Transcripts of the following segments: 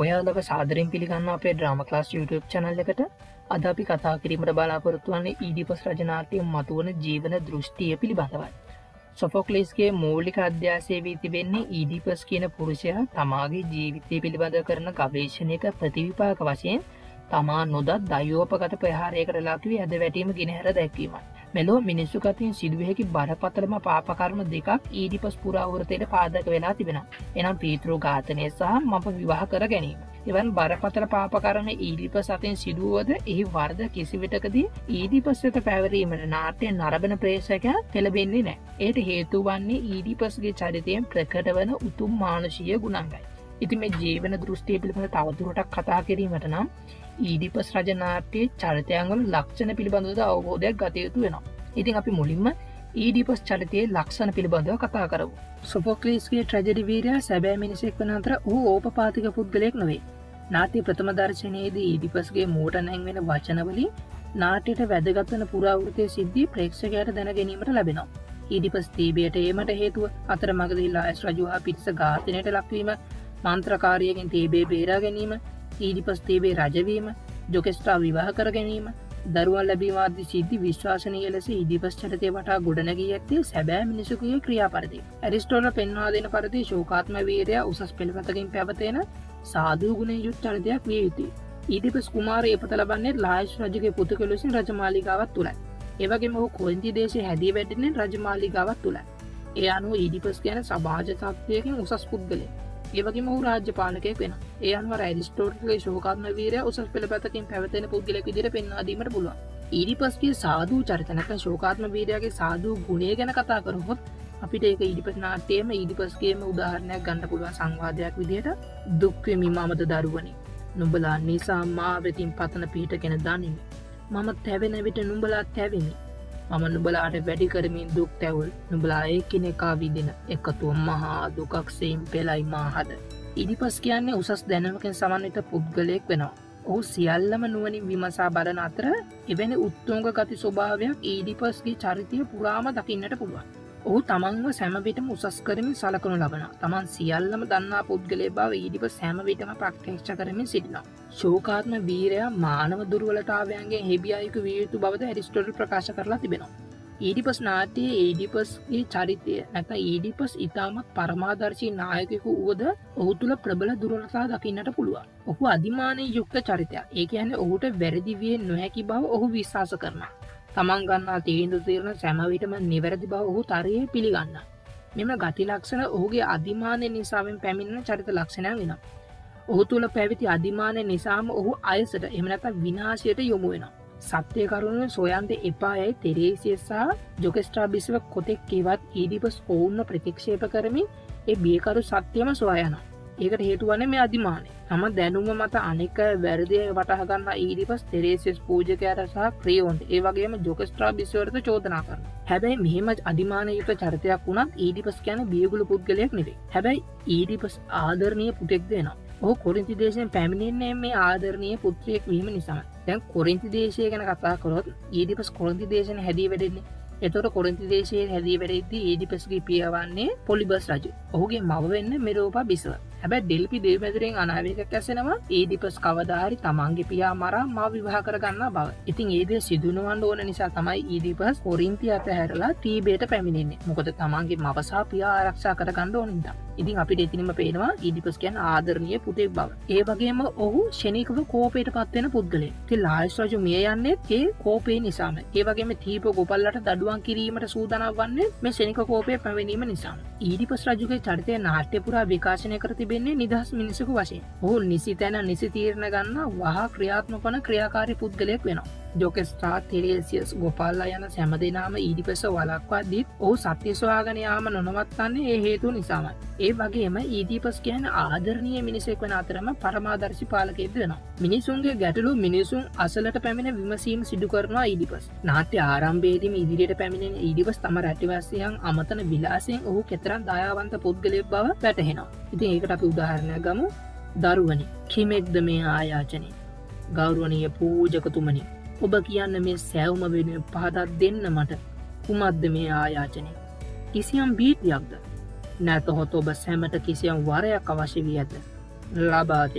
ඔයාලව සාදරයෙන් පිළිගන්නවා අපේ ඩ්‍රාමා ක්ලාස් YouTube channel එකට. අද අපි කතා කිරීමට බලාපොරොත්තු වන්නේ ඊඩිපස් රජ නාට්‍යයේ මතුවන ජීවන දෘෂ්ටිය පිළිබඳවයි. සොෆොක්ලීස්ගේ මූලික අධ්‍යාසයේ වී තිබෙන්නේ ඊඩිපස් කියන පුරුෂයා තමාගේ ජීවිතය පිළිබඳව කරන ගවේෂණයක ප්‍රතිවිපාක වශයෙන් තමා නොදත් දයෝපගත ප්‍රහාරයකට ලක් වී ඇද වැටීම ගෙනහැර දැක්වීමයි. මෙලොව මිනිස්සු අතින් සිදුවිය හැකි බරපතලම පාපකර්ම දෙකක් ඊඩිපස් පුරාවෘතයට පාදක වෙලා තිබෙනවා. එනම් පීතෘ ඝාතනය සහ මව විවාහ කර ගැනීම. එවන් බරපතල පාපකර්ම ඊඩිපස් අතින් සිදුවුවද එහි වරද කිසිවිටකදී ඊඩිපස් වෙත පැවරීමට නාට්‍ය නරඹන ප්‍රේක්ෂකයා පෙළඹෙන්නේ නැහැ. ඒට හේතු වන්නේ ඊඩිපස්ගේ චරිතයෙන් ප්‍රකට වන උතුම් මානුෂීය ගුණංගයි. ඉතින් මේ ජීවන දෘෂ්ටිය පිළිබඳව තවදුරටත් කතා කිරීමට නම් ඊඩිපස් රජ නාට්‍යයේ චරිතයන් වල ලක්ෂණ පිළිබඳව අවබෝධයක් ගත යුතු වෙනවා. ඉතින් අපි මුලින්ම ඊඩිපස් චරිතයේ ලක්ෂණ පිළිබඳව කතා කරමු. සොෆොක්ලීස්ගේ ට්‍රැජඩි වීරයා සැබෑ මිනිසෙක් වන අතර ඔහු ඕපපාතික පුද්ගලයෙක් නොවේ. නාට්‍ය ප්‍රථම දර්ශනයේදී ඊඩිපස්ගේ මූට නැංවෙන වචනවලින් නාට්‍යයට වැදගත් වන පුරාවෘත්තයේ සිද්ධි ප්‍රේක්ෂකයාට දැන ගැනීමට ලැබෙනවා. ඊඩිපස් තීබයට ඒමට හේතුව අතරමඟදී ලායස් රජු හා පිරිස ඝාතනයට ලක්වීම, මන්ත්‍රකාරියගෙන් තීබේ බේරා ගැනීම, ඊඩිපස් තීබේ රජවීම, ජොකෙස්ට්‍රා විවාහ කර ගැනීම, දරුවන් ලැබීම ආදී සිද්ධි විශ්වාසනීය ලෙස ඊඩිපස් චරිතය වටා ගොඩනැගී ඇත්තේ සැබෑ මිනිසෙකුගේ ක්‍රියාපරිදි. ඇරිස්ටෝටල් පෙන්වා දෙන පරිදි ශෝකාත්ම වීරයා උසස් පෙළපතකින් පැවතෙන සාධු ගුණයෙන් යුත් චරිතයක් විය යුතුයි. ඊඩිපස් කුමාරය ඉපත ලබන්නේ ලායස් රජුගේ පුතුක ලෙසින් රජමාලිගාවක් තුලයි. ඒ වගේම ඔහු කොරින්ති දේශයේ හැදී වැඩෙන්නේ රජමාලිගාවක් තුලයි. ඒ අනුව ඊඩිපස් කියන සමාජ තත්ත්වයකින් උසස් පුද්ගලයෙක්. ඒ වගේම ඔහු රාජ්‍ය පාලකයෙක් වෙනවා. ඒ අනුව ඇරිස්ටෝටල්ගේ ශෝකාත්ම වීරයා උසස් පෙළපතකින් පැවතෙන පුද්ගලයෙක් විදිහට පෙන්වා දීමට පුළුවන්. ඊඩිපස්ගේ සාධු චරිත නැත්නම් ශෝකාත්ම වීරයාගේ සාධු ගුණය ගැන කතා කරොත් අපිට ඒක ඊඩිපස් නාට්‍යයේම ඊඩිපස්ගේම උදාහරණයක් ගන්න පුළුවන් සංවාදයක් විදිහට දුක් වෙමි මමද දරුවනි. නුඹලා නිසා මා වෙතින් පතන පිහිටගෙන දනිමි. මම තැවෙන විට නුඹලා තැවෙමි. මම නුඹලාට වැඩි කරමින් දුක් තැවුල් නුඹලා එකිනෙකා විඳින එකතුව මහා දුකක් සෙයින් පෙළයි මාහද. ඊඩිපස් කියන්නේ උසස් දැනුමකින් සමන්විත පුද්ගලයෙක් වෙනවා. ඔහු සියල්ලම නුවණින් විමසා බලන අතර එවැනි උත්තුංග ගති ස්වභාවයක් ඊඩිපස්ගේ චරිතය පුරාම දකින්නට පුළුවන්. ඔහු තමන්ව සෑම විටම උසස් කරමින් සලකනු ලබනවා. තමන් සියල්ලම දන්නා පුද්ගලයෙක් බව ඊඩිපස් හැම විටම ප්‍රත්‍යක්ෂ කරමින් සිටිනවා. ශෝකාත්ම වීරයා මානව දුර්වලතාවයන්ගෙන් හෙබියායුතු විය යුතු බවද ඇරිස්ටෝටල් ප්‍රකාශ කරලා තිබෙනවා. ඊඩිපස් නාට්‍යයේ ඊඩිපස්ගේ චරිතය නැත්නම් ඊඩිපස් ඉතාමත් පරමාදර්ශී නායකයෙකු වුවද ඔහු තුල ප්‍රබල දුර්වලතා දකින්නට පුළුවන්. ඔහු අධිමානී යුක්ත චරිතයක්. ඒ කියන්නේ ඔහුට වැරදි විය නොහැකි බව ඔහු විශ්වාස කරනවා. තමන් ගන්නා තීරණ සෑම විටම නිවැරදි බව ඔහු තරයේ පිළිගන්නවා. මෙම ගති ලක්ෂණ ඔහුගේ අධිමානය නිසාවෙන් පැමිණෙන චරිත ලක්ෂණයක් වෙනවා. ඔහු තුල පැවති අධිමානය නිසාම ඔහු අයසට එහෙම නැත්නම් විනාශයට යොමු වෙනවා. සත්‍ය කරුණ සොයන්ට එපායයි තෙරේසිය සහ ජොකෙස්ට්‍රා බිසව කොතෙක් කිවත් ඊඩිපස් ඔවුන්ව ප්‍රතික්ෂේප කරමින් ඒ බියකරු සත්‍යම සොයා යනවා. ඒකට හේතු වන්නේ මේ අධිමානය. තම දැනුම මත අනෙක වැරදි වටහා ගන්න ඊඩිපස් තෙරේසියස් පූජකයාට සහ ක්‍රියෝන්ට ඒ වගේම ජොකෙස්ට්‍රා බිසවරට චෝදනා කරනවා. හැබැයි මෙහෙම අධිමානය යුක්ත චරිතයක් වුණත් ඊඩිපස් කියන්නේ බියගුළු පුද්ගලයෙක් නෙවෙයි. හැබැයි ඊඩිපස් ආදරණීය පුතෙක්ද වෙනවා. ඔහු කොරින්ති දේශයෙන් පැමිණෙන්නේ මේ ආදරණීය පුත්‍රයෙක් වීම නිසායි. දැන් කොරින්ති දේශය ගැන කතා කරොත් ඊඩිපස් කොරින්ති දේශනේ හැදී වැඩෙන්නේ. එතකොට කොරින්ති දේශයේ හැදී වැඩෙද්දී ඊඩිපස්ගේ පියා වන්නේ පොලිබස් රජු. ඔහුගේ මව වෙන්නේ මෙරෝපා බිසව. හැබැයි ඩෙල්ෆි දෙවිමැදුරෙන් අනාවේකයක් ඇසෙනවා ඊඩිපස් කවදා හරි තමන්ගේ පියා මරා මාව විවාහ කර ගන්නා බව. ඉතින් ඒ දේ සිදු නොවන්න ඕන නිසා තමයි ඊඩිපස් කොරින්ති අතහැරලා තීබේට පැමිණෙන්නේ. මොකද තමන්ගේ මව සහ පියා ආරක්ෂා කර ගන්න ඕන නිසා. ඉතින් අපිට එතනින්ම පේනවා ඊඩිපස් කියන්නේ ආදරණීය පුතෙක් බව. ඒ වගේම ඔහු ශනිකව කෝපයට පත් වෙන පුද්ගලයෙක්. ඉතින් ලායස් රජු මිය යන්නේ ඒ කෝපේ නිසාම. ඒ වගේම තීප ගෝපල්ලට දඩුවම් කිරීමට සූදානම් වන්නේ මේ ශනික කෝපය පැමිණීම නිසාම. ඊඩිපස් රජුගේ චරිතය නාට්‍ය පුරා විකාශනය කර තිබෙන්නේ නිදහස් මිනිසෙකු වශයෙන්. ඔහු නිසි තැන නිසි තීරණ ගන්න වහා ක්‍රියාත්මක වන ක්‍රියාකාරී පුද්ගලයෙක් වෙනවා. ජොකෙස්ට්‍රා තෙරේසියස් ගෝපාල්ලා යන හැම දෙනාම ඊඩිපස් වළක්වා දීත් ඔහු සත්‍ය සොයාගෙන යාම නොනවත්තන්නේ ඒ හේතුව නිසාමයි. ඒ වගේම ඊඩිපස් කියන්නේ ආදරණීය මිනිසෙක් වෙන අතරම පරමාදර්ශී පාලකයෙක් වෙනවා. මිනිසුන්ගේ ගැටලු මිනිසුන් අසලට පැමිණ විමසීම සිදු කරනවා ඊඩිපස්. නාට්‍ය ආරම්භයේදීම ඉදිරියට පැමිණෙන ඊඩිපස් තම රටවැසියන් අමතන විලාසයෙන් ඔහු කෙතරම් දයාවන්ත පුද්ගලයෙක් බව වැටහෙනවා. ඉතින් ඒකට අපි උදාහරණයක් ගමු. දරුවනි, කිමෙක්ද මේ ආයාචනය? ගෞරවනීය පූජකතුමනි, ඔබ කියන්න මේ සෑවුම වෙනුවෙන් පහදා දෙන්න මට. කුමක්ද මේ ආයාචනය? කිසියම් බීතියක්ද? නැතහොත් ඔබ සැමට කිසියම් වරයක් අවශ්‍ය වී ඇත. ලබා දෙන්න.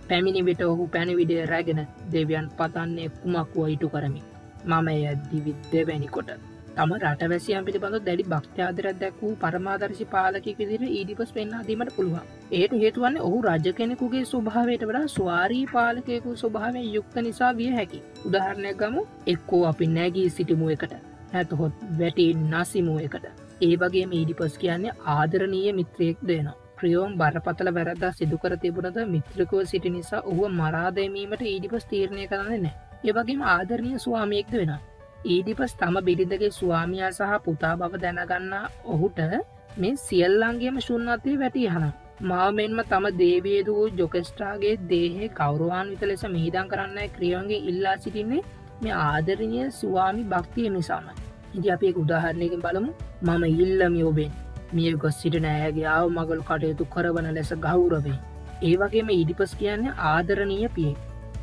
පැමිණි විට ඔහු පැණවිඩය රැගෙන දෙවියන් පතන්නේ කුමක් වූ ඉටු කරමි. මම එය දිවි දෙවැනි කොට. තම රටවැසියන් පිළිබඳව දැඩි භක්ත්‍යාදරයක් දැක් වූ පරමාදර්ශී පාලකයෙකු විදිහට ඊඩිපස් පෙන්වා දීමට පුළුවන්. ඒට හේතුව වන්නේ ඔහු රජ කෙනෙකුගේ ස්වභාවයට වඩා ස්වාරී පාලකයෙකු ස්වභාවයෙන් යුක්ත නිසා විය හැකියි. උදාහරණයක් ගමු. එක්කෝ අපි නැගී සිටිමු එකට. නැතහොත් වැටි නසිමු එකට. ඒ වගේම ඊඩිපස් කියන්නේ ආදරණීය මිත්‍රයෙක්ද වෙනවා. ක්‍රියෝන් බරපතල වැරද්දක් සිදු කර තිබුණද මිත්‍රකව සිටි නිසා ඔහුව මරා දැමීමට ඊඩිපස් තීරණය කරන්නේ නැහැ. ඒ වගේම ආදරණීය ස්වාමියෙක්ද වෙනවා. ඊඩිපස් තම බිරිඳගේ ස්වාමියා සහ පුතා බව දැනගන්නා ඔහුට මේ සියල්ලන්ගේම ශුන්‍යත්වයේ වැටියහනවා. මාව මෙන්ම තම දේවියදු වූ ජොකෙස්ට්‍රාගේ දේහයේ ගෞරවාන්විත ලෙස මිහිදන් කරන්නයි ක්‍රියෝන්ගේ ඉල්ලා සිටින්නේ මේ ආදරණීය ස්වාමි භක්තිය නිසාමයි. ඉතින් අපි ඒක උදාහරණයකින් බලමු. මම ඉල්ලමි ඔබෙන් මිය ගොස් සිටින ඇයගේ ආව මගලු කටයුතු කරවන ලෙස ගෞරවයෙන්. ඒ වගේම ඊඩිපස් කියන්නේ ආදරණීය පියෙක්.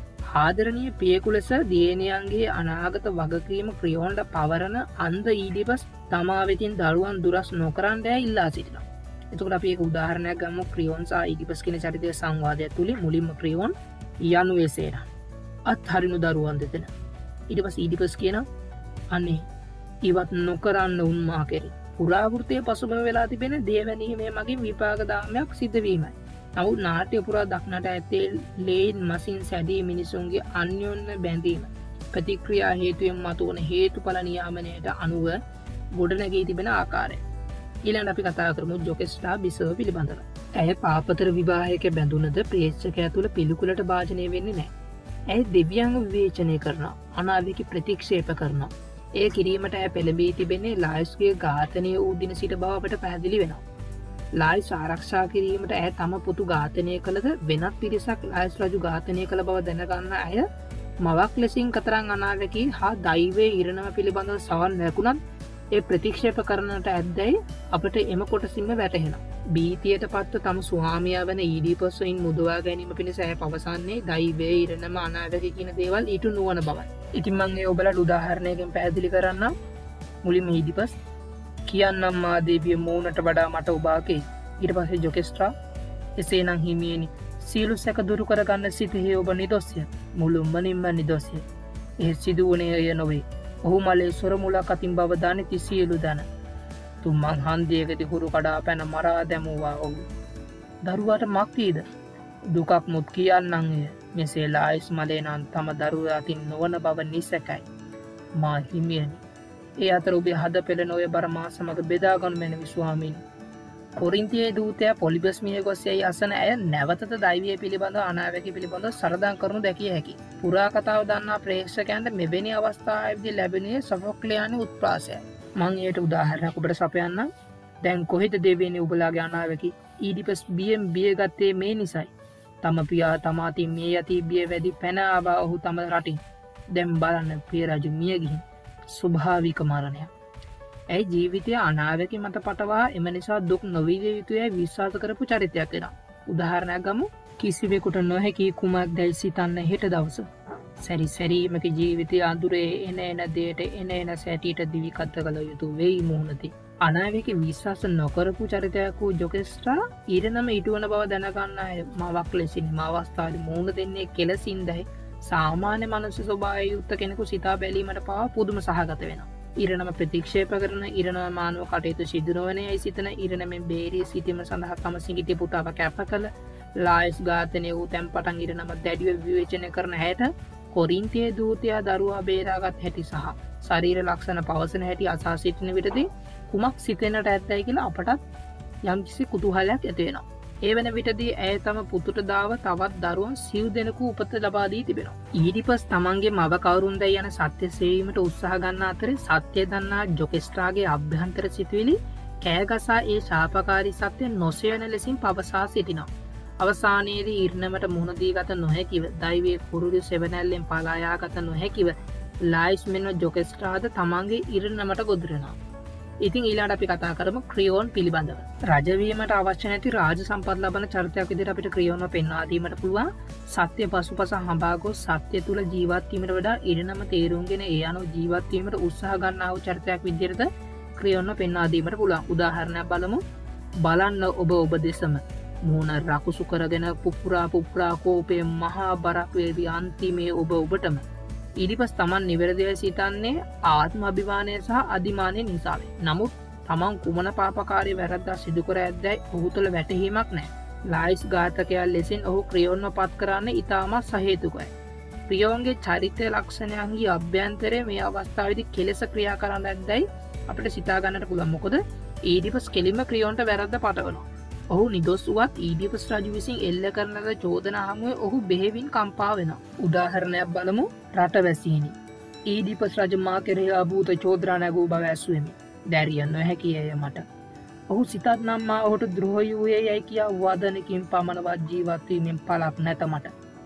ආදරණීය පියෙකු ලෙස දියණියන්ගේ අනාගත වගකීම ක්‍රියෝන්ට පවරන අන්ධ ඊඩිපස් තමා වෙතින් දරුවන් දුරස් නොකරන්න ඉල්ලා සිටිනවා. එතකොට අපි ඒක උදාහරණයක් ගමු. ක්‍රියෝන් සහ ඊඩිපස් කියන චරිතයේ සංවාදය තුලින් මුලින්ම ක්‍රියෝන් යනුවේ සේනා අත්හරිනු දරුවන් දෙතන. ඊට පස්සේ ඊඩිපස් කියනවා අනේ ඉවත් නොකරන්න උන්මා කෙරේ. පුරාවෘත්තයේ පසුබිම වෙලා තිබෙන දේවැනීමේ මගින් විපාක දාමයක් සිද්ධ වීමයි. නමුත් නාට්‍ය පුරා දක්නට ඇත්තේ ලේන් මසින් සැදී මිනිසුන්ගේ අන්‍යෝන්‍ය බැඳීම ප්‍රතික්‍රියා හේතුවෙන් මතුවන හේතුඵල නියාමනයට අනුව ගොඩනැගී තිබෙන ආකාරය. ඊළඟට අපි කතා කරමු ජොකෙස්ට්‍රා බිසව පිළිබඳව. ඇය පාපතර විවාහයක බැඳුනද ප්‍රේක්ෂකයා තුළ පිළිකුලට භාජනය වෙන්නේ නැහැ. ඇය දෙවියන්ව විවේචනය කරනවා. අනාවේකී ප්‍රතික්ෂේප කරනවා. ඒ කිරීමට ඇය පෙළඹී තිබෙන්නේ ලායිස්ගේ ඝාතනය වූ දින සිට බව අපට පැහැදිලි වෙනවා. ලායිස් ආරක්ෂා කිරීමට ඇය තම පුතු ඝාතනය කළද වෙනත් පිරිසක් ලායිස් රජු ඝාතනය කළ බව දැනගන්න ඇය මවක් ලෙසින් කතරන් අනාවැකී හා දෛවයේ ඉරණම පිළිබඳව සවන් වැකුණත් ඒ ප්‍රතික්ෂේප කරනට ඇද්දැයි අපට එම කොටසින්ම වැටහෙනවා. බීතියට පත්ව තම ස්වාමියා වන ඊඩිපස්වයින් මුදවා ගැනීම පිණිස ඇය පවසන්නේ දෛවයේ ඉරණම අනාවැකී කියන දේවල් ඊට නුවණ බවයි. ඉතින් මම ඒ ඔබලට උදාහරණයකින් පැහැදිලි කරන්නම්. මුලින්ම ඊඩිපස් කියන්නම් මා දේවිය මූණට වඩා මට ඔබාගේ. ඊට පස්සේ ජොකෙස්ට්‍රා එසේනම් හිමියනි සියලු සැක දුරු කරගන්න සිතෙහි ඔබ නිදොස්ය. මුළුමනින්ම නිදොස්ය. ඒ සිදුවුණේ එය නොවේ. ඔහු මලේ සොර මුලක් අතින් බව දනිති සියලු දන. තුම්මන් හන්දියකදී හුරු කඩා පැන මරා දැමුවා ඔහු. දරුවාට මක් වීද? දුකක් මුත් කියන්නම් එය. මෙසේ ලායිස් මලේ නම් තම දරුවා අතින් නොවන බව නිසැකයි. මා හිමියනි ඒ අතර ඔබේ හද පෙළෙන ඔය බර මා සමග බෙදාගනු මැනවි ස්වාමීනි. කොරින්තියේ දූතයා පොලිබස් මිය ගොස් යයි අසන ඇය නැවතද දෛවය පිළිබඳව අනාවැකී පිළිබඳව සරදම් කරනු දැකිය හැකි. පුරා කතාව දන්නා ප්‍රේක්ෂකයන්ට මෙවැනි අවස්ථාවකදී ලැබෙන්නේ සොෆොක්ලියානි උත්ප්‍රාසයයි. මම ඊට උදාහරණයක් ඔබට සපයන්නම්. දැන් කොහෙද දෙවියනි ඔබලාගේ අනාවැකී? ඊඩිපස් බියෙන් බිය ගත්තේ මේ නිසයි. තම පියා තමාතින් මිය යති බිය වැඩි පැන ආවා ඔහු තම රටින්. දැන් බලන්න ප්‍රිය රජු මිය ගිහින් ස්වභාවික මරණයක්. ඇයි ජීවිතය අනාවැකී මත පටවා එම නිසා දුක් නොවිය යුතුයයි විශ්වාස කරපු චරිතයක් වෙනවා. උදාහරණයක් ගමු. කිසිවෙකුට නොහැකි කුමක් දැයි සිතන්න හෙට දවස. සැරිසැරීමක ජීවිතය අඳුරේ එන දෙයට එන සැටියට දිවි කත කළ යුතු වෙයි මුහුණති. අනාවැකී විශ්වාස නොකරපු චරිතයක් වූ ජොකෙස්ට්‍රා ඊරණම ඉටුවන බව දැනගන්න අය මවක් ලෙසින් අවස්ථාවේ මුහුණ දෙන්නේ කෙලසින්දයි සාමාන්‍ය මනුස්ස ස්වභාවය යුක්ත කෙනෙකු සිතා බැලීමට පවා පුදුම සහගත වෙනවා. ඉරණම ප්‍රතික්ෂේප කරන ඉරණම මානව කටයුතු සිදු නොවනයයි සිතන ඉරණමෙන් බේරී සිටීම සඳහා තම සිඟිති පුතාව කැප කළ ලායිස් ඝාතනය වූ තැන් පටන් ඉරණම දැඩිව විවේචනය කරන හැට කොරින්තියේ දූතයා දරුවා බේරාගත් හැටි සහ ශරීර ලක්ෂණ පවසන හැටි අසා සිටින විටදී කුමක් සිතෙන්නට ඇත්තයි කියලා අපටත් යම්කිසි කුතුහලයක් ඇති වෙනවා. ඒ වෙන විටදී ඇය තම පුතුට දාව තවත් දරුවන් සිව් දෙනෙකු උපත ලබා දී තිබෙනවා. ඊඩිපස් තමන්ගේ මව කවුරුන්ද යන සත්‍ය සෙවීමට උත්සාහ ගන්න අතරේ සත්‍ය දන්නා ජොකෙස්ට්‍රාගේ අභ්‍යන්තර සිතුවිලි කෑගසා ඒ ශාපකාරී සත්‍ය නොසෙවන ලෙසින් පවසා සිටිනවා. අවසානයේදී ඉර්ණමට මුහුණ දී ගත නොහැකිව දෛවයේ කුරුළු සෙවණැල්ලෙන් පලා යාගත නොහැකිව ලායිස් මෙන්ව ජොකෙස්ට්‍රාද තමන්ගේ ඉර්ණමට ගොදුරනවා. ඉතින් ඊළඟට අපි කතා කරමු ක්‍රියෝන් පිළිබඳව. රජවීමට අවශ්‍ය නැති රාජ සම්පත් ලබන චරිතයක් විදිහට අපිට ක්‍රියෝන්ව පෙන්වා දීමට පුළුවන්. සත්‍ය පසුපස හඹා ගොස් සත්‍ය තුල ජීවත් වීමට වඩා ඉරණම තේරුම්ගෙන ඒ අනුව ජීවත් වීමට උත්සාහ ගන්නා වූ චරිතයක් විදිහට ක්‍රියෝන්ව පෙන්වා දීමට පුළුවන්. උදාහරණයක් බලමු. බලන්න ඔබ දෙසම මුහුණ රකුසු කරගෙන පුපුරා කෝපයේ මහා බරක් වේවි අන්තිමේ ඔබටම. ඊඩිපස් තමන් නිවැරදිව සිතන්නේ ආත්ම අභිමානය සහ අධිමානය නිසාවේ. නමුත් තමන් කුමන පාපකාරී වැරද්දක් සිදු කර ඇද්දැයි ඔහු තුළ වැටහීමක් නැහැ. ලායිස් ඝාතකයා ලෙසින් ඔහු ක්‍රියෝන්ව පත් කරන්න ඉතාමත් සහේතුකයි. ක්‍රියෝන්ගේ චරිත ලක්ෂණයන්ගේ අභ්‍යන්තරය මේ අවස්ථාවේදී කෙලෙස ක්‍රියා කරන්න ඇද්දැයි අපිට සිතා ගන්නට පුළුවන්. මොකද ඊඩිපස් කෙලින්ම ක්‍රියෝන්ට වැරද්ද පටවනවා. ඔහු නිදොස් වුවත් ඊඩිපස් රජු විසින් එල්ල කරන ලද චෝදනා හමුවේ ඔහු බෙහෙවින් කම්පා වෙනවා. උදාහරණයක් බලමු. රටවැසියනි. ඊඩිපස් රජ මා කෙරෙහි අභූත චෝදනා නැගූ බව ඇසුවෙමි. දැරිය නොහැකි අය මට. ඔහු සිතත් නම් මා ඔහුට ද්‍රෝහී වූයේ යයි කියා වදනකින් පමණවත් ජීවත් වීමෙන් පළක් නැත මට.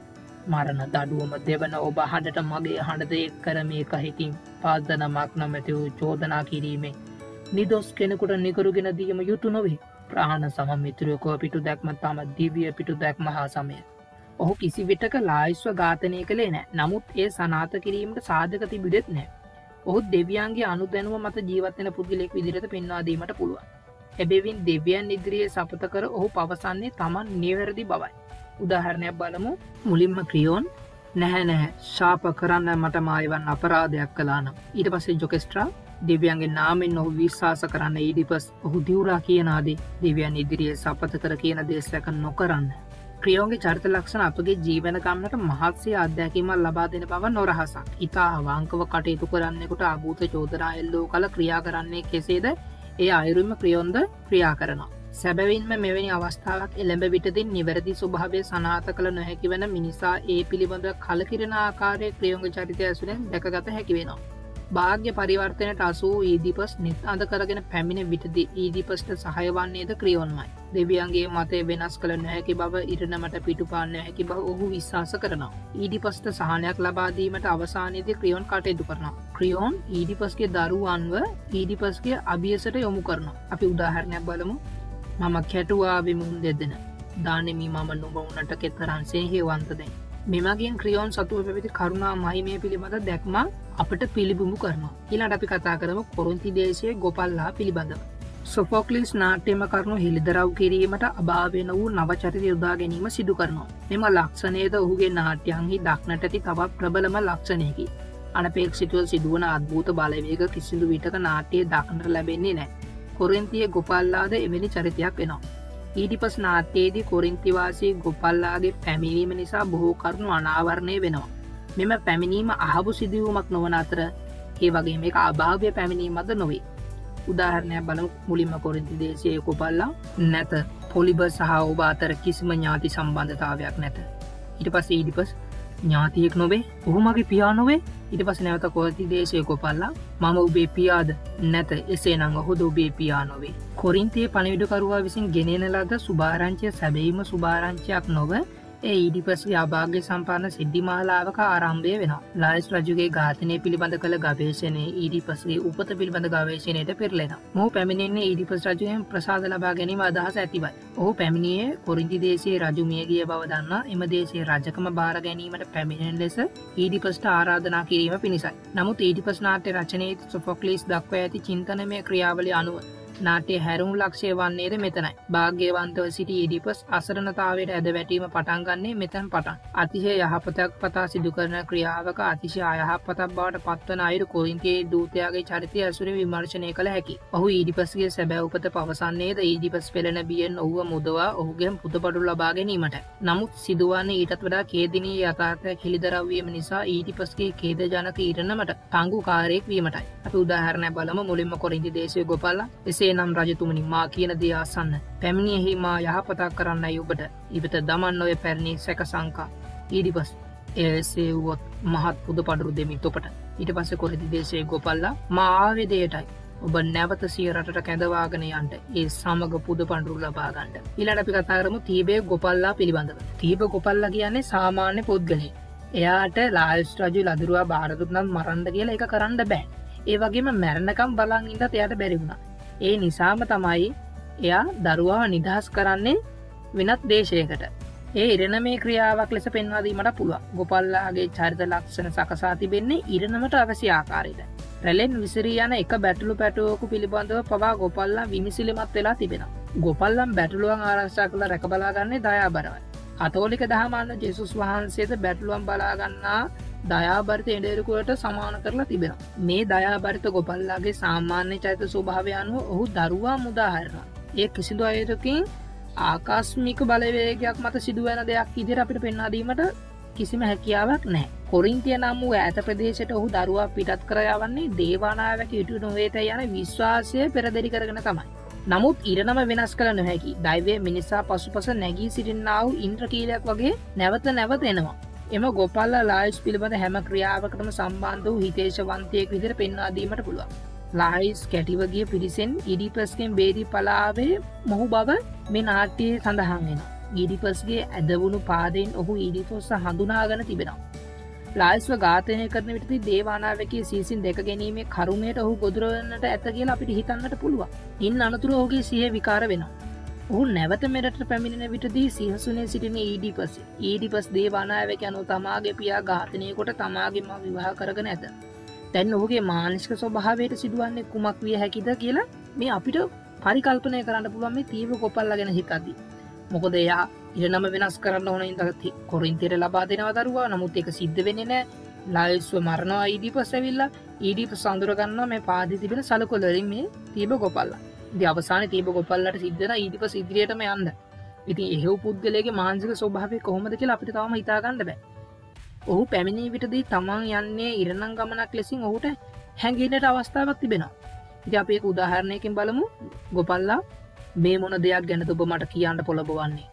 මරණ දඩුවම දෙවන ඔබ හඬට මගේ හඬද එක් කරමේ කහිකින් පාදනමක් නොමැති වූ චෝදනා කිරීමේ නිදොස් කෙනෙකුට නිකරුගෙන දීම යුතු නොවේ. ප්‍රාණ සමමිතුරයකෝ පිටු දැක්ම තම දිවිය පිටු දැක්ම හා සමය. ඔහු කිසි විටක ලායිස්ව ඝාතනය කළේ නෑ. නමුත් ඒ සනාත කිරීමට සාධක තිබුණෙත් නෑ. ඔහු දෙවියන්ගේ අනුදැනුම මත ජීවත් වෙන පුද්ගලයෙක් විදිහට පෙන්වා දීමට පුළුවන්. එබැවින් දෙවියන් ඉදිරියේ සපත කර ඔහු පවසන්නේ තමන් නිවැරදි බවයි. උදාහරණයක් බලමු. මුලින්ම ක්‍රියෝන් නැහැ ශාප කරන්න මට මායවන් අපරාධයක් කළා නම්. ඊට පස්සේ ජොකෙස්ට්‍රා දෙවියන්ගේ නාමෙන් ඔහු විශ්වාස කරන්න. ඊඩිපස් ඔහු දිවුරා කියන ආදී දෙවියන් ඉදිරියේ සපත කර කියන දේ සැක නොකරන්න. ක්‍රියෝන්ගේ චරිත ලක්ෂණ අපගේ ජීවන ගමනට මහත්සේ අත්දැකීමක් ලබා දෙන බව නොරහසක්. ඉතා අවංකව කටයුතු කරන්නෙකුට අභූත චෝදනා එල්ලෝ කල ක්‍රියා කරන්නේ කෙසේද? ඒ අයුරින්ම ක්‍රියෝන්ද ක්‍රියා කරනවා. සැබවින්ම මෙවැනි අවස්ථාවක් එළඹ විටදී නිවැරදි ස්වභාවය සනාථ කළ නොහැකි වන මිනිසා ඒ පිළිබඳ කලකිරෙන ආකාරයේ ක්‍රියෝන්ගේ චරිතය ඇසුරෙන් දැකගත හැකි වෙනවා. භාග්‍ය පරිවර්තනයට අසූ ඊඩිපස් නිත් අඳ කරගෙන පැමිණ විටදී ඊඩිපස්ට සහාය වන්නේද ක්‍රියෝන්මයි. දෙවියන්ගේ මතය වෙනස් කළ නොහැකි බව ඉරණමට පිටුපාන්න හැකි බව ඔහු විශ්වාස කරනවා. ඊඩිපස්ට සහනයක් ලබා දීමට අවසානයේදී ක්‍රියෝන් කටයුතු කරනවා. ක්‍රියෝන් ඊඩිපස්ගේ දරුවන්ව ඊඩිපස්ගේ අභියසට යොමු කරනවා. අපි උදාහරණයක් බලමු. මම කැටුවා විමුන් දෙදෙන. දානෙමි මම නුඹ උනට කෙතරම් සේහවන්තද. මෙමගින් ක්‍රියෝන් සතුව පැවති කරුණා මහිමය පිළිබඳ දැක්ම අපට පිළිබිඹු කරනවා. ඊළඟට අපි කතා කරමු කොරින්ති දේශයේ ගොපල්ලා පිළිබඳව. සොෆොක්ලිස් නාට්‍යම කරුණු හෙළිදරව් කිරීමට අභාව්‍ය වූ නව චරිත යොදා ගැනීම සිදු කරනවා. මෙම ලක්ෂණයද ඔහුගේ නාට්‍යයන්හි දක්නට ඇති තවත් ප්‍රබලම ලක්ෂණයකි. අනපේක්ෂිතව සිදුවන අද්භූත බලවේග කිසිදු විටක නාට්‍යයේ දක්නට ලැබෙන්නේ නැහැ. කොරින්තියේ ගොපල්ලාද එවැනි චරිතයක් වෙනවා. ඊඩිපස් නාට්‍යයේදී කොරින්තිවාසී ගොපල්ලාගේ පැමිණීම නිසා බොහෝ කරුණු අනාවරණය වෙනවා. මෙම පැමිණීම අහබු සිදුවීමක් නොවන අතර ඒ වගේ මේක අභාව්‍ය පැමිණීමක්ද නොවේ. උදාහරණයක් බලමු. මුලින්ම කොරින්ති දේශයේ ගොපල්ලා නැත. පොලිබස් සහ ඔබ අතර කිසිම ඥාති සම්බන්ධතාවයක් නැත. ඊට පස්සේ ඊඩිපස් ඥාතියෙක් නොවේ. ඔහු මගේ පියා නොවේ. ඊට පස්සේ නැවත කොරින්ති දේශයේ ගොපල්ලා මම ඔබේ පියාද නැත. එසේනම් ඔහුද ඔබේ පියා නොවේ. කොරින්තියේ පණිවිඩකරුවා විසින් ගෙනෙන ලද සුභාරංචිය සැබවින්ම සුභාරංචියක් නොව ඒ ඊඩිපස්ගේ අභාග්‍ය සම්පන්න සිද්ධිමාලාවක ආරම්භය වෙනවා. ලායිස් රජුගේ ඝාතනය පිළිබඳ කළ ගවේෂණයේ ඊඩිපස්ගේ උපත පිළිබඳ ගවේෂණයට පෙරලෙනවා. මොහු පැමිණෙන්නේ ඊඩිපස් රජුගෙන් ප්‍රසාද ලබා ගැනීම අදහස ඇතිවයි. ඔහු පැමිණියේ කොරින්ති දේශයේ රජු මිය ගිය බව දන්නා එම දේශයේ රජකම බාර ගැනීමට පැමිණෙන ලෙස ඊඩිපස්ට ආරාධනා කිරීම පිණිසයි. නමුත් ඊඩිපස් නාට්‍ය රචනයේ සොෆොක්ලිස් දක්වා ඇති චින්තනමය ක්‍රියාවලිය අනුව නාට්‍ය හැරුණු ලක්ෂය වන්නේද මෙතනයි. භාග්‍යවන්තව සිටි ඊඩිපස් අසරණතාවයට ඇද වැටීම පටන් ගන්නේ මෙතන පටන්. අතිශය යහපතක් පතා සිදු කරන ක්‍රියාවක අතිශය අයහපතක් බවට පත්වන අයුරු කොරින්තියේ දූතයාගේ චරිතය ඇසුරින් විමර්ශනය කළ හැකි. ඔහු ඊඩිපස්ගේ සැබෑ උපත පවසන්නේද ඊඩිපස් පෙළෙන බියෙන් ඔහුව මුදවා ඔහුගෙන් පුදපඩු ලබා ගැනීමට. නමුත් සිදුවන්නේ ඊටත් වඩා ඛේදනීය යථාර්ථයක් හෙළිදරව් වීම නිසා ඊඩිපස්ගේ ඛේදජනක ඊරණමට පංගුකාරයෙක් වීමටයි. අපි උදාහරණයක් බලමු. මුලින්ම කොරින්ති දේශයේ ගොපල්ලා එසේනම් රජතුමනි මා කියන දේ අසන්න. පැමිණියෙහි මා යහපතක් කරන්නයි ඔබට. ඉබට දමන්න ඔය පැරණි සැක සංකා. ඊඩිපස් එසේ වුවොත් මහත් පුදපඩරු දෙමි තොපට. ඊට පස්සේ කොරින්ති දේශයේ ගොපල්ලා මා ආවේ දෙයටයි. ඔබ නැවත සිය රටට කැඳවාගෙන යන්න. ඒ සමග පුදපඬුරු ලබා ගන්න. ඊළඟට අපි කතා කරමු තීබේ ගොපල්ලා පිළිබඳව. තීබ ගොපල්ලා කියන්නේ සාමාන්‍ය පුද්ගලයෙක්. එයාට ලායිස් රජු ලදරුවා බාර දුන්නත් මරන්න කියලා ඒක කරන්න බෑ. ඒ වගේම මැරණකම් බලන් ඉඳත් එයාට බැරි වුණා. ඒ නිසාම තමයි එයා දරුවාව නිදහස් කරන්නේ වෙනත් දේශයකට. ඒ ඉරණමේ ක්‍රියාවක් ලෙස පෙන්වා දීමට පුළුවන්. ගොපල්ලාගේ චරිත ලක්ෂණ සකසා තිබෙන්නේ ඉරණමට අවශ්‍ය ආකාරයට. රැලෙන් විසිරී යන එක බැටළු පැටුවකු පිළිබඳව පවා ගොපල්ලා විමසිලිමත් වෙලා තිබෙනවා. ගොපල්ලන් බැටළුවන් ආරක්ෂා කරලා රැක බලා ගන්නේ දයාබරවයි. කතෝලික දහම අනුව ජේසුස් වහන්සේද බැටළුවන් බලා ගන්නා දයාබරිත එඬෙරුකට සමාන කරලා තිබෙනවා. මේ දයාබරිත ගොපල්ලාගේ සාමාන්‍ය චරිත ස්වභාවය අනුව ඔහු දරුවා මුදා හරිනවා. ඒ කිසිදු අයුරකින් ආකස්මික බලවේගයක් මත සිදුවන දෙයක් විදිහට අපිට පෙන්වා දීමට කිසිම හැකියාවක් නැහැ. කොරින්තිය නම් වූ ඈත ප්‍රදේශයට ඔහු දරුවා පිටත් කර යවන්නේ දේවානායක ඉටු නොවේතයි යන විශ්වාසය පෙරදරි කරගෙන තමයි. නමුත් ඉරණම වෙනස් කළ නොහැකි. දෛවය මිනිසා පසුපස නැගී සිටින්නා වූ ඉන්ද්‍රකීලයක් වගේ නැවත නැවත එනවා. එම ගොපල්ලා ලායිස් පිළිබඳ හැම ක්‍රියාවකටම සම්බන්ධ වූ හිතේශවන්තයෙක් විදිහට පෙන්වා දීමට පුළුවන්. ලායිස් කැටිවගිය පිරිසෙන් ඉඩිපස්ගෙන් බේරී පලාවේ මොහු බව මේ නාට්‍යයේ සඳහන් වෙනවා. ඊඩිපස්ගේ ඇදවුණු පාදයෙන් ඔහු ඊඩිපොස්ස හඳුනාගෙන තිබෙනවා. ලායිස්ව ඝාතනය කරන විටදී දේවානායකගේ සීසින් දැක ගැනීමේ කරුමයට ඔහු ගොදුර වෙන්නට ඇත කියලා අපිට හිතන්නට පුළුවන්. ඉන් අනතුරු ඔහුගේ සිහිය විකාර වෙනවා. ඔහු නැවත මෙරට පැමිණෙන විටදී සිහසුනේ සිටින ඊඩිපස්. ඊඩිපස් දේවානායක යනු තමාගේ පියා ඝාතනය කොට තමාගේ මව විවාහ කරගෙන ඇත. දැන් ඔහුගේ මානසික ස්වභාවයට සිදුවන්නේ කුමක් විය හැකිද කියලා මේ අපිට පරිකල්පනය කරන්න පුළුවන් මේ තීව ගොපල්ලා ගැන හිතද්දී. මොකද එයා ඉරණම වෙනස් කරන්න ඕන ඉඳලා කොරින්තියට ලබා දෙනවා දරුවා. නමුත් ඒක සිද්ධ වෙන්නේ නැහැ. ලායිස්ව මරනවා ඊඩිපස් ඇවිල්ලා. ඊඩිපස් අඳුර ගන්නවා මේ පාදේ තිබෙන සලකොළ වලින් මේ තීව ගොපල්ලා. ඉතින් අවසානයේ තීව ගොපල්ලාට සිද්ධ වෙන ඊඩිපස් ඉදිරියටම යන්න. ඉතින් එහෙව් පුද්ගලයාගේ මානසික ස්වභාවය කොහොමද කියලා අපිට තාම හිතා ගන්න බෑ. ඔහු පැමිණි විටදී තමන් යන්නේ ඉරණම් ගමනක් ලෙසින් ඔහුට හැඟෙන්නට අවස්ථාවක් තිබෙනවා. ඉතින් අපි ඒක උදාහරණයකින් බලමු. ගොපල්ලා මේ මොන දෙයක් ගැනද ඔබ මට කියන්න පොළඹවන්නේ?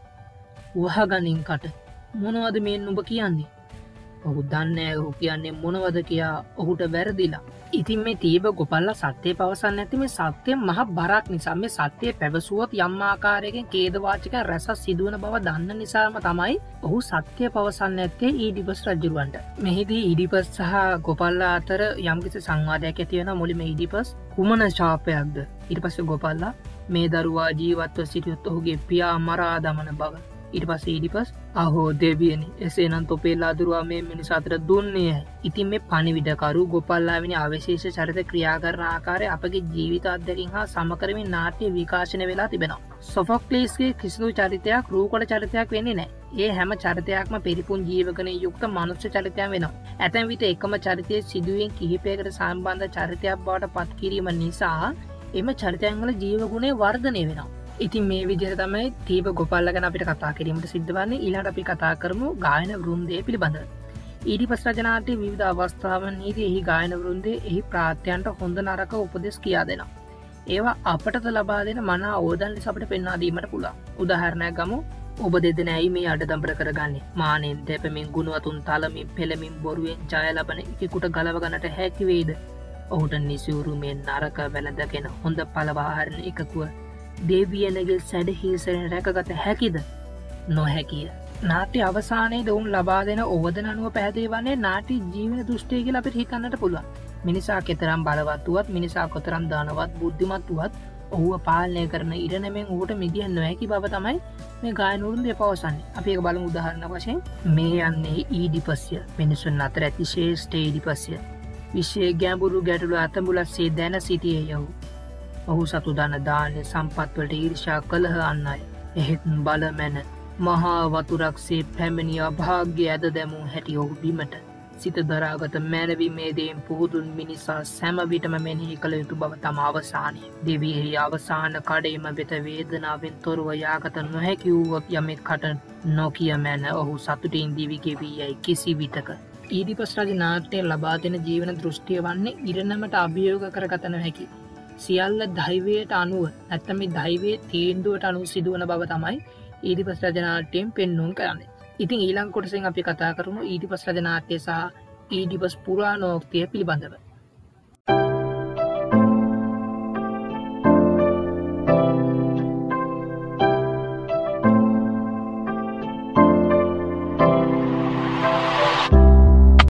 වහගනින් කට. මොනවද මේ නුඹ කියන්නේ? ඔහු දන්නේ ඔහු කියන්නේ මොනවද කියා ඔහුට වැරදිලා. ඉතින් මේ තීබ ගොපල්ලා සත්‍යය පවසන්නේ නැති මේ සත්‍ය මහ බරක් නිසා මේ සත්‍යය පැවසුවොත් යම් ආකාරයකින් ඛේදවාචක රැසක් සිදුවන බව දන්න නිසාම තමයි ඔහු සත්‍යය පවසන්නේ නැත්තේ ඊඩිපස් රජුරවන්ට. මෙහිදී ඊඩිපස් සහ ගොපල්ලා අතර යම්කිසි සංවාදයක් ඇති වෙනවා. මුලින්ම ඊඩිපස් කුමන ශාපයක්ද? ඊට පස්සේ ගොපල්ලා මේ දරුවා ජීවත්ව සිටියොත් ඔහුගේ පියා මරා දමන බව. ඊට පස්සේ ඊඩිපස් අහෝ දෙවියනි, එසේනම් තොපේලා දරුවා මේ මිනිස් අතර දුන්නේ. ඉතින් මේ පණිවිඩකරු ගොපල්ලා වෙන අවශේෂ චරිත ක්‍රියා කරන ආකාරය අපගේ ජීවිත අත්දැකීම් හා සම කරමින් නාට්‍ය විකාශනය වෙලා තිබෙනවා. සොෆොක්ලීස්ගේ කිසිදු චරිතයක් රූකඩ චරිතයක් වෙන්නේ නැහැ. ඒ හැම චරිතයක්ම පරිපූර්ණ ජීවකණේ යුක්ත මනුෂ්‍ය චරිතයක් වෙනවා. ඇතැම් විට එකම චරිතයේ සිදුවීම් කිහිපයකට සම්බන්ධ චරිතයක් බවට පත් කිරීම නිසා එම චරිතයන් වල ජීව ගුණය වර්ධනය වෙනවා. ඉතින් මේ විදිහට තමයි තීව ගොපල්ලා ගැන අපිට කතා කිරීමට සිද්ධ වන්නේ. ඊළඟට අපි කතා කරමු ගායන වෘන්දය පිළිබඳව. ඊඩිපස් රචනාවේ විවිධ අවස්ථාවන්හිදී එහි ගායන වෘන්දය එහි ප්‍රාත්‍යයන්ට හොඳ නරක උපදෙස් කියා දෙනවා. ඒවා අපටද ලබා දෙන මන අවෝදන් ලෙස අපිට පෙන්වා දීමට පුළුවන්. උදාහරණයක් ගමු. ඔබ දෙදෙනයි මේ අඩදම්බර කරගන්නේ. මානෙන් දෙපමින් ගුණවතුන් තලමින් පෙළමින් බොරුවෙන් ජය ලබන එකෙකුට ගලව ගන්නට හැකි වේද? ඔහුට නිසිවුරු මේ නරක වැළඳගෙන හොඳ පළවාහරණ එකකුව දේවියනගේ සැඩහිසරෙන් රැකගත හැකිද? නොහැකිය. නාට්‍ය අවසානයේ ඔවුන් ලබා දෙන ඕවදන අනුව පැහැදිලි වන්නේ නාට්‍ය ජීවන දෘෂ්ටිය කියලා අපිට හිතන්නට පුළුවන්. මිනිසා කෙතරම් බලවත් වුවත්, මිනිසා කොතරම් දානවත් බුද්ධිමත් වුවත්, ඔහුව පාලනය කරන ඉරණමෙන් ඔහුට මිදිය නොහැකි බව තමයි මේ ගායන වෘන්දය පවසන්නේ. අපි ඒක බලමු උදාහරණ වශයෙන්. මේ යන්නේ ඊඩිපස්ය. මිනිසුන් අතර ඇති ශ්‍රේෂ්ඨ ඊඩිපස්ය. විශේෂ ගැඹුරු ගැටලු අතඹුලස්සේ දැන සිටියේ යහු. ඔහු සතු දන දාන්නේ සම්පත්වලට ඊර්ෂා කළහ අන්නයි. එහෙත් බල මැන මහා වතුරක්සේ පැමිණි අභාග්‍ය ඇද දැමූ හැටි ඔහු බිමට. සිත දරාගත මැනවීමේ දේන් පුහුදුන් මිනිසා සැම විටම මෙනෙහි කළ යුතු බව තම අවසානය. දෙවියෙහි අවසාන කඩේම වෙත වේදනාවෙන් තොරව යාගත නොහැකි වූ යමෙක් කට නොකිය මැන ඔහු සතුටින් දිවි ගෙවී යයි කිසි විටක. ඊඩිපස් රජ නාට්‍යය ලබා දෙන ජීවන දෘෂ්ටිය වන්නේ ඉරණමට අභියෝග කරගත නොහැකි. සියල්ල දෛවයට අනුව නැත්තම් මේ දෛවයේ තීන්දුවට අනුව සිදුවන බව තමයි ඊඩිපස් රජ නාට්‍යයෙන් පෙන්වුම් කරන්නේ. ඉතින් ඊළඟ කොටසෙන් අපි කතා කරමු ඊඩිපස් රජ නාට්‍ය සහ ඊඩිපස් පුරාණෝක්තිය පිළිබඳව.